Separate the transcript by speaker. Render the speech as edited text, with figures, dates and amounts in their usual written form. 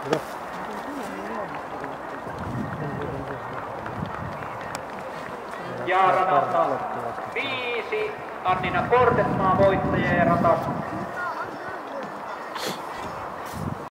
Speaker 1: Ja radalta 5 Annina Kortesmaa voittaja ja rata